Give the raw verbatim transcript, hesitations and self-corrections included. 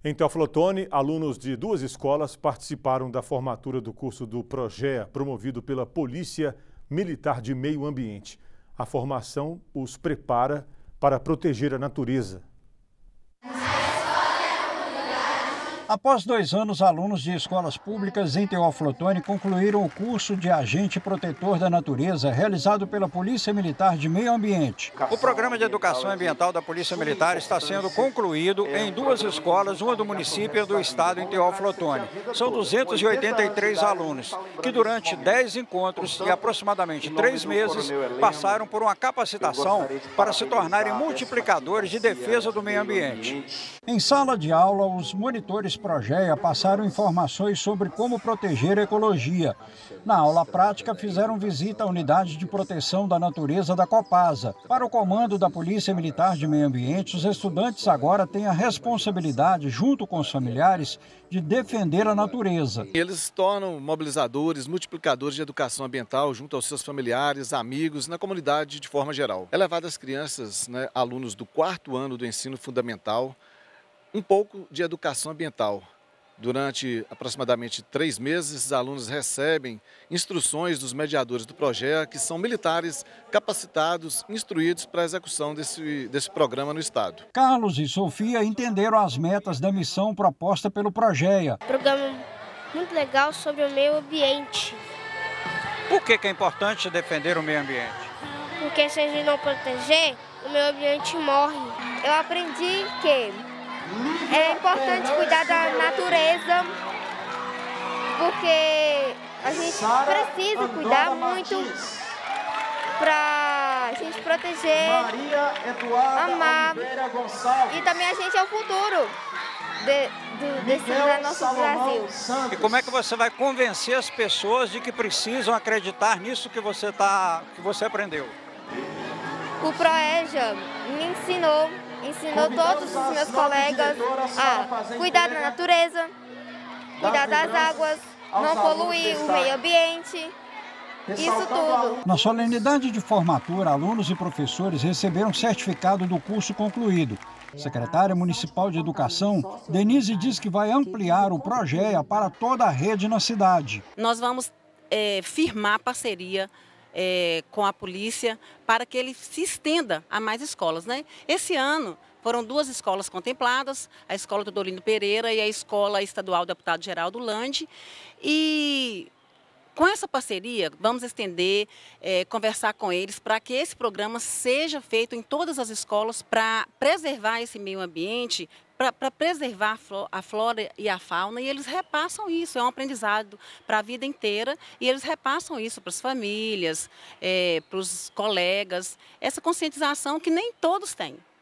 Em Teófilo, alunos de duas escolas participaram da formatura do curso do PROGEA, promovido pela Polícia Militar de Meio Ambiente. A formação os prepara para proteger a natureza. Após dois anos, alunos de escolas públicas em Teófilo concluíram o curso de Agente Protetor da Natureza, realizado pela Polícia Militar de Meio Ambiente. O programa de educação ambiental da Polícia Militar está sendo concluído em duas escolas, uma do município e do estado em Teófilo. São duzentos e oitenta e três alunos, que durante dez encontros e aproximadamente três meses passaram por uma capacitação para se tornarem multiplicadores de defesa do meio ambiente. Em sala de aula, os monitores PROGEA passaram informações sobre como proteger a ecologia. Na aula prática, fizeram visita à unidade de proteção da natureza da Copasa. Para o comando da Polícia Militar de Meio Ambiente, os estudantes agora têm a responsabilidade, junto com os familiares, de defender a natureza. Eles se tornam mobilizadores, multiplicadores de educação ambiental junto aos seus familiares, amigos, na comunidade de forma geral. É levado às crianças, né, alunos do quarto ano do ensino fundamental, um pouco de educação ambiental. Durante aproximadamente três meses, esses alunos recebem instruções dos mediadores do PROGEA, que são militares capacitados, instruídos para a execução desse, desse programa no Estado. Carlos e Sofia entenderam as metas da missão proposta pelo PROGEA. Programa muito legal sobre o meio ambiente. Por que que é importante defender o meio ambiente? Porque se a gente não proteger, o meio ambiente morre. Eu aprendi que é importante cuidar da natureza, porque a gente precisa cuidar muito para a gente proteger, amar, e também a gente é o futuro de, do, desse do nosso Brasil. E como é que você vai convencer as pessoas de que precisam acreditar nisso que você, tá, que você aprendeu? O PROEJA me ensinou Ensinou todos os meus colegas a cuidar da natureza, cuidar das águas, não poluir o meio ambiente, isso tudo. Na solenidade de formatura, alunos e professores receberam certificado do curso concluído. Secretária Municipal de Educação, Denise, diz que vai ampliar o PROGEA para toda a rede na cidade. Nós vamos é, firmar parceria É, com a polícia para que ele se estenda a mais escolas, né? Esse ano foram duas escolas contempladas, a Escola Teodolino Pereira e a Escola Estadual Deputado Geraldo Lande. E com essa parceria, vamos estender, é, conversar com eles para que esse programa seja feito em todas as escolas para preservar esse meio ambiente, para preservar a flora e a fauna, e eles repassam isso, é um aprendizado para a vida inteira, e eles repassam isso para as famílias, é, para os colegas, essa conscientização que nem todos têm.